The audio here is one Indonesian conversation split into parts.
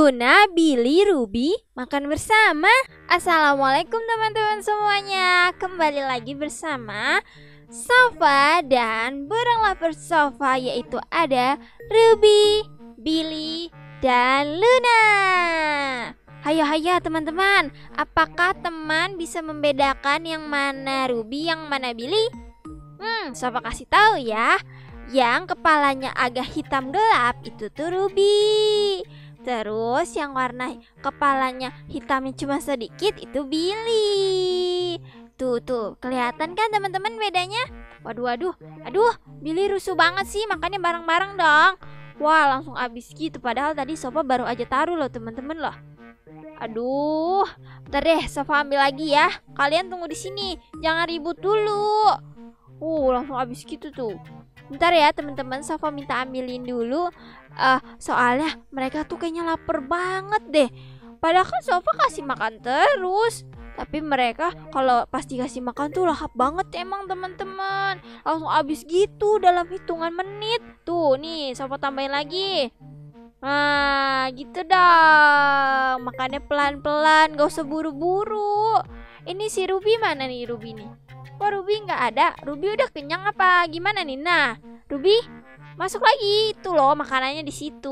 Luna, Billy, Ruby makan bersama. Assalamualaikum teman-teman semuanya. Kembali lagi bersama Sofa dan burung lover Sofa, yaitu ada Ruby, Billy, dan Luna. Hayo teman-teman, apakah teman bisa membedakan yang mana Ruby, yang mana Billy? Sofa kasih tahu ya. Yang kepalanya agak hitam gelap itu tuh Ruby. Terus yang warna kepalanya hitamnya cuma sedikit itu Billy. Tuh, kelihatan kan teman-teman bedanya? Waduh, Billy rusuh banget sih, makannya bareng-bareng dong. Wah, langsung habis gitu, padahal tadi Sofa baru aja taruh loh teman-teman loh. Aduh, bentar deh, Sofa ambil lagi ya. Kalian tunggu di sini, jangan ribut dulu. Langsung habis gitu tuh. Bentar ya teman-teman, Sofa minta ambilin dulu. Soalnya mereka tuh kayaknya lapar banget deh. Padahal kan Sofa kasih makan terus, tapi mereka kalau pas dikasih makan tuh lahap banget emang teman-teman. Langsung habis gitu dalam hitungan menit. Tuh nih, Sofa tambahin lagi. Nah gitu dong. Makannya pelan-pelan, gak usah buru-buru. Ini si Ruby mana nih, Ruby nih? Kok Ruby nggak ada? Ruby udah kenyang apa gimana nih? Nah, Ruby masuk lagi. Itu loh makanannya di situ.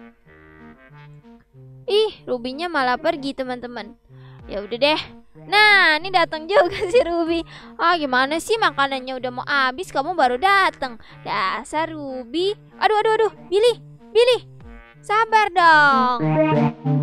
Ih, Rubynya malah pergi teman-teman. Ya udah deh. Nah, ini datang juga si Ruby. Gimana sih, makanannya udah mau habis kamu baru datang. Dasar Ruby. Aduh. Billy. Sabar dong.